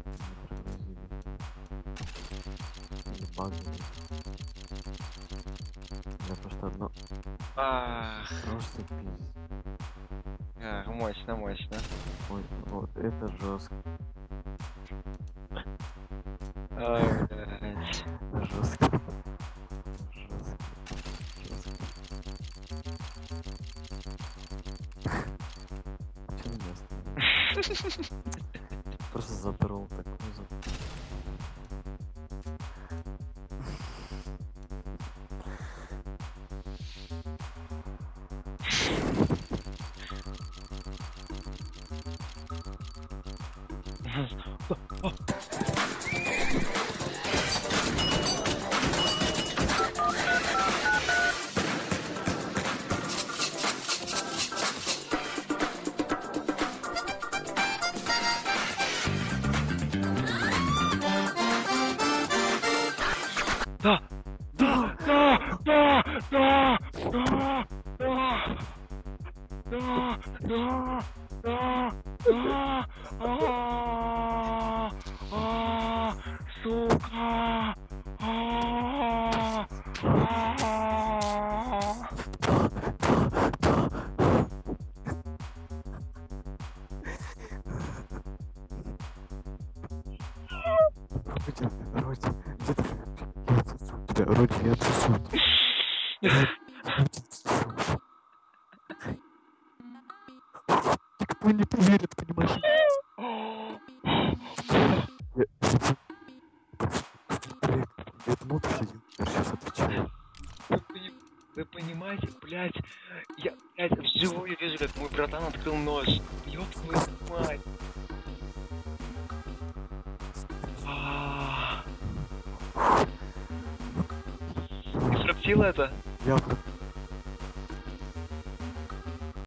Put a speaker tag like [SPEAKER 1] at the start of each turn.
[SPEAKER 1] Или баги. Я просто одно...
[SPEAKER 2] Ах,
[SPEAKER 1] Просто пиздец.
[SPEAKER 2] мощно, мощно.
[SPEAKER 1] Ой, вот это жестко.
[SPEAKER 2] Ой, блядь.
[SPEAKER 1] Жестко. Жестко. Жестко. Чё меня остановил? Просто задрал так.
[SPEAKER 2] Да! Да! Да! Да! Да! Да! Да! Да! Да! Да! Да! Сука!
[SPEAKER 1] Родин, где ты? Родин, я отсосу. Никто не поверит, понимаешь? Я думал, ты сидел. Я сейчас отвечаю.
[SPEAKER 2] Вы понимаете, блядь, я, блядь, вживую вижу, как мой братан открыл нож. Ёб твою мать. Ты фрактил это?
[SPEAKER 1] Я